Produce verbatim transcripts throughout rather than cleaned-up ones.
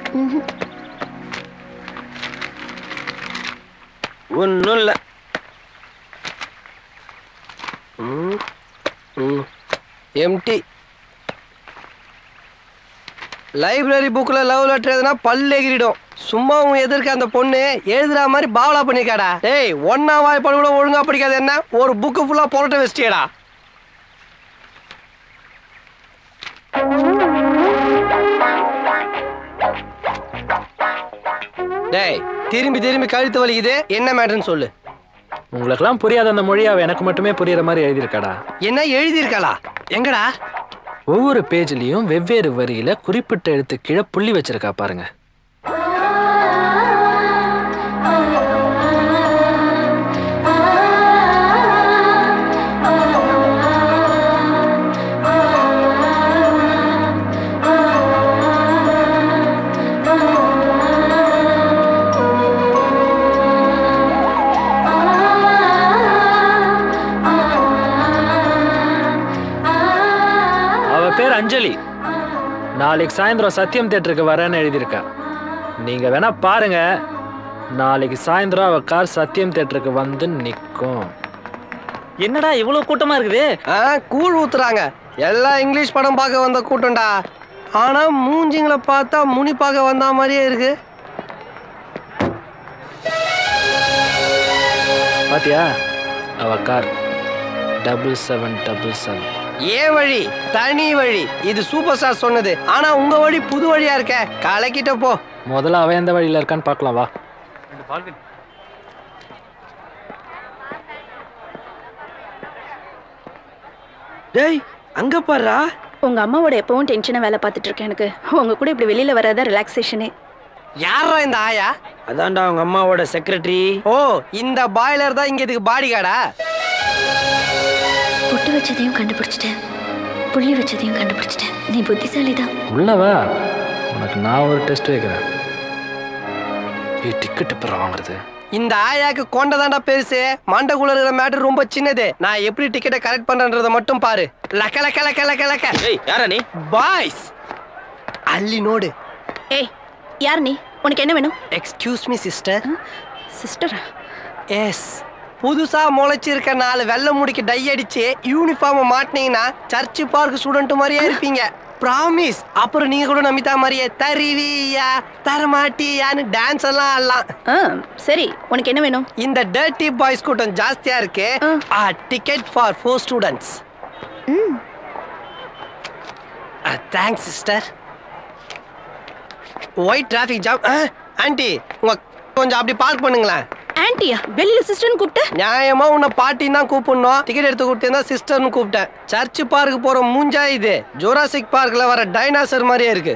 ஒன்னும் இல்ல. Empty. Library புக்ல லவ் லெட்டர் எதுனா பல்லு எகிரிடும். சும்மா உன் எதிர்க்க அந்த பொண்ணு எழுதுற மாதிரி பாவலா பண்ணிருக்காடா. டேய் ஒன்னா வாய்ப்பாடு கூட ஒழுங்கா படிக்காது என்ன ஒரு புக்கு ஃபுல்லா புரட்ட வச்சிட்டியடா. டேய் திரும்பி திரும்பி கழுத்து வலிக்குது, என்ன மேட்டர்னு சொல்லு. உங்களுக்கெல்லாம் புரியாத அந்த மொழி அவ எனக்கு மட்டுமே புரியுற மாதிரி எழுதியிருக்காடா. என்ன எழுதியிருக்காளா? எங்கடா? ஒவ்வொரு பேஜ்லயும் வெவ்வேறு வரியில குறிப்பிட்ட எழுத்து கீழே புள்ளி வச்சிருக்கா பாருங்க. அஞ்சலி நாளைக்கு சாயந்தரம் சத்தியம் தியேட்டருக்கு வரேன்னு எழுதியிருக்கா. நீங்க வேணா பாருங்க, நாளைக்கு சாயந்தரம் அவ கார் சத்தியம் தியேட்டருக்கு வந்து நிற்கும். என்னடா இவ்வளவு கூட்டமா இருக்குது? கூழ் ஊத்துறாங்க. எல்லாம் இங்கிலீஷ் படம் பார்க்க வந்த கூட்டம்டா. ஆனா மூஞ்சிங்களை பார்த்தா முனி பார்க்க வந்த மாதிரியே இருக்கு. பாத்தியா அவ car double seven double seven. ஏ வழி தனி வழி, இது சூப்பர் ஸ்டார் சொன்னது. ஆனா உங்க வழி புது வழியா இருக்க. கலக்கிட்ட போ. முதல்ல அவன் எந்த வழியில இருக்கான்னு பார்க்கலாம் வா. டேய் அங்க பாருடா. உங்க அம்மாவோட எப்பவும் டென்ஷனா வேலை பார்த்துட்டு இருக்கேன். எனக்கு உங்க கூட இப்படி வெளியில வராத ரிலாக்ஸேஷனே. யாரா இந்த ஆயா? அதான்டா உங்க அம்மாவோட செக்ரட்டரி. ஓ இந்த பாய்லர் தான் இங்க இதுக்கு பாடி கார்டா? பொட்டு வச்சதையும் கண்டுபிடிச்சிட்டேன், புள்ளி வச்சதையும் கண்டுபிடிச்சிட்டேன். நீ புத்திசாலி தான். உள்ளவா உனக்கு நான் ஒரு டெஸ்ட் வைக்கிறேன். டிக்கெட் எப்ப வாங்குறது? இந்த ஆயாக்கு கொண்டதாண்டா பெருசு, மண்டக்குள்ள இருக்கிற மேட்டர் ரொம்ப சின்னது. நான் எப்படி டிக்கெட்டை கரெக்ட் பண்றேன்றத மட்டும் பாரு. லக்க லக்க லக்க லக்க லக்க. ஏய் யாரா நீ? பாய்ஸ் அள்ளி நோடு. ஏய் யார் நீ? உனக்கு என்ன வேணும்? Excuse me sister. சிஸ்டரா? எஸ். புதுசா முளைச்சிருக்க நாலு வெள்ளை முடிக்கு டை அடிச்சு யூனிஃபார்மை மாட்டினீங்கன்னா சர்ச்சு பார்க் ஸ்டூடெண்ட் மாதிரியே இருப்பீங்க. ப்ராமிஸ். அப்புறம் நீங்க கூட நம்பித்தா மாதிரியே தருவியா தரமாட்டியான்னு டான்ஸ் எல்லாம் ஆடலாம். சரி உனக்கு என்ன வேணும்? இந்த டர்ட்டி பாய்ஸ் கூட்டம் ஜாஸ்தியா இருக்கு. ஆ டிக்கெட் ஃபார் ஃபோர் ஸ்டூடெண்ட்ஸ். ம் thanks sister. White traffic jam. Aunty உங்க கொஞ்சம் அப்படி பார்க் பண்ணுங்களேன். ஆன்ட்டியா? வெளியில சிஸ்டர்னு கூப்பிட்ட? நியாயமா உன்னை பாட்டின்னு தான் கூப்பிடணும். டிக்கெட் எடுத்து கொடுத்தா சிஸ்டர்னு கூப்பிட்டேன். சர்ச் பார்க்கு போற மூஞ்சா இது. ஜுராசிக் பார்க்ல வர டைனாசர் மாதிரியே இருக்கு.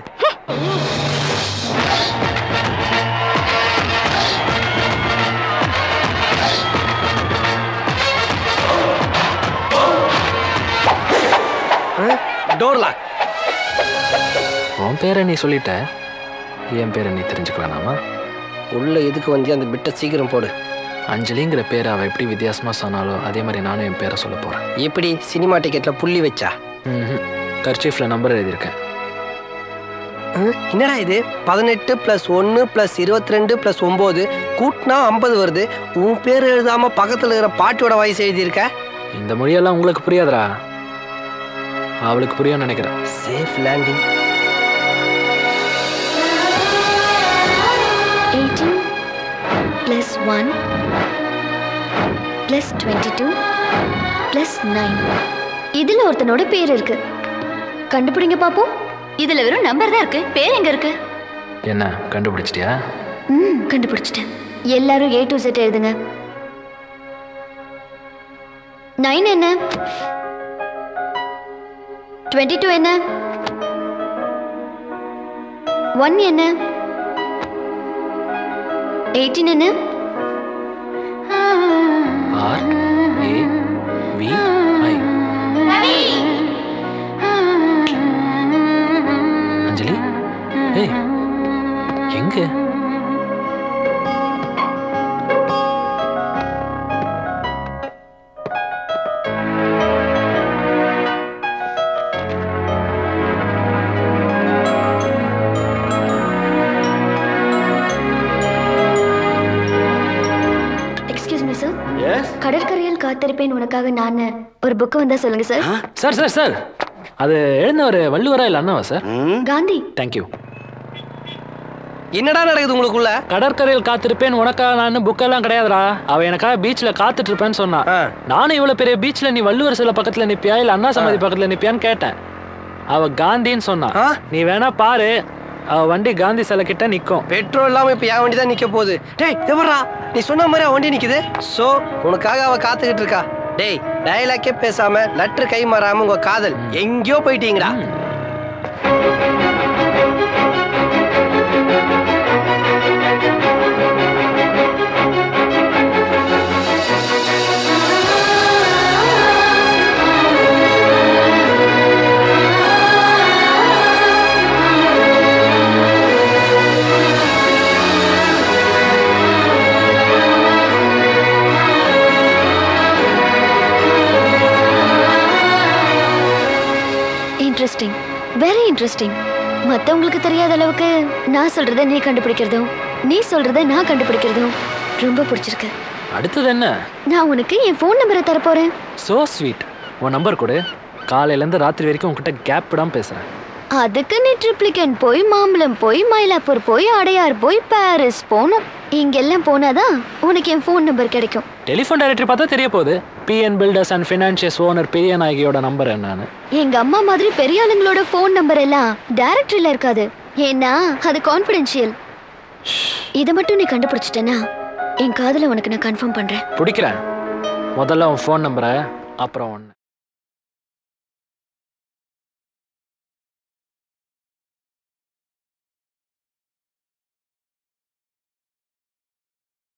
Door lock. உன் பேரை நீ சொல்லிட்ட, என் பேரை நீ தெரிஞ்சுக்க வேணாமா? உள்ள எதுக்கு வந்து அந்த பிட்டை சீக்கிரம் போடு. அஞ்சலிங்கிற பேரை அவள் எப்படி வித்தியாசமாக சொன்னாலோ அதே மாதிரி நானும் என் பேரை சொல்ல போகிறேன். எப்படி? சினிமா டிக்கெட்டில் புள்ளி வச்சா? ம் கர்ச்சீஃபில் நம்பர் எழுதியிருக்கேன். என்னடா இது? பதினெட்டு ப்ளஸ் ஒன்று ப்ளஸ் இருபத்தி ரெண்டு ப்ளஸ் ஒம்பது கூட்டினா ஐம்பது வருது. உன் பேர் எழுதாமல் பக்கத்தில் இருக்கிற பாட்டியோட வயசு எழுதியிருக்க. இந்த மொழியெல்லாம் உங்களுக்கு புரியாதரா? அவளுக்கு புரியும்னு நினைக்கிறேன். Safe landing. eighteen plus one plus twenty-two plus nine. இதுல ஒருத்தனோட பேர் இருக்கு, கண்டுபிடிங்க பாப்போம். இதுல வெறும் நம்பர் தான் இருக்கு, பேர் எங்க இருக்கு? என்ன கண்டுபிடிச்சிட்டியா? ம் கண்டுபிடிச்சிட்டேன். எல்லாரும் A to Z எழுதுங்க. nine என்ன? twenty-two என்ன? one என்ன? eighteen என்ன? R A V I. அஞ்சலி, ஏய் எங்க? கடற்கரையில் காத்திருப்பேன் உனக்காக நான் ஒரு புக் வந்தா சொல்லுங்க சார். சார் சார் சார் அது எழுந்தவர் வள்ளுவரா இல்ல அண்ணாவா சார்? காந்தி. தேங்க்யூ. என்னடா நடக்குது உங்களுக்குள்ள? கடற்கரையில் காத்திருப்பேன் உனக்காக நான் புக்கெல்லாம் கிடையாதுடா. அவ எனக்காக பீச்ல காத்துட்டு இருப்பேன்னு சொன்னா. நானும் இவ்வளவு பெரிய பீச்ல நீ வள்ளுவர் சிலை பக்கத்துல நிப்பியா இல்ல அண்ணா சமாதி பக்கத்துல நிப்பியான்னு கேட்டேன். அவ காந்தின்னு சொன்னா. நீ வேணா பாரு, அவ வண்டி காந்தி சிலை கிட்ட நிக்கும். பெட்ரோல் இல்லாம இப்ப என் வண்டி தான் நிக்க போகுது. டேய் எவரா நீ சொன்ன மாதிரி அவ வண்டி நிக்குது. சோ உனக்காக அவ காத்துக்கிட்டு இருக்கா. டேய் டயலாக்கே பேசாம லெட்டர் கை மாறாம உங்க காதல் எங்கேயோ போயிட்டீங்கடா. Interesting, very interesting. மற்றவங்களுக்கு தெரியாத அளவுக்கு நான் சொல்றத நீ கண்டுபிடிக்கிறதும் நீ சொல்றத நான் கண்டுபிடிக்கிறதும் ரொம்ப பிடிச்சிருக்கு. அடுத்தது என்ன? நான் உனக்கு என் ஃபோன் நம்பரை தரப்போறேன். So sweet. உன் நம்பர் கொடு. காலையில இருந்து ராத்திரி வரைக்கும் உன்கிட்ட கேப் விடாம பேசுறேன். அதுக்கு நீ ட்ரிப்ளிகன் போய் மாம்பழம் போய் மயிலாப்பூர் போய் அடையார் போய் பாரிஸ் போகணும். இங்கெல்லாம் போனாதான் உனக்கு என் ஃபோன் நம்பர் கிடைக்கும். டெலிஃபோன் டைரக்டரி பார்த்தா தெரிய போகுது. PN builders and financiers owner பெரிய நாயகியோட நம்பர் என்னன்னு. எங்க அம்மா மாதிரி பெரிய ஆளுங்களோட ஃபோன் நம்பர் எல்லாம் டைரக்டரியில இருக்காது. ஏன்னா அது கான்ஃபிடென்ஷியல். இதை மட்டும் நீ கண்டுபிடிச்சிட்டேன்னா என் காதலை உனக்கு நான் கன்ஃபார்ம் பண்றேன். பிடிக்கிறேன். முதல்ல உன் ஃபோன் நம்பரை, அப்புறம் ஒன்று.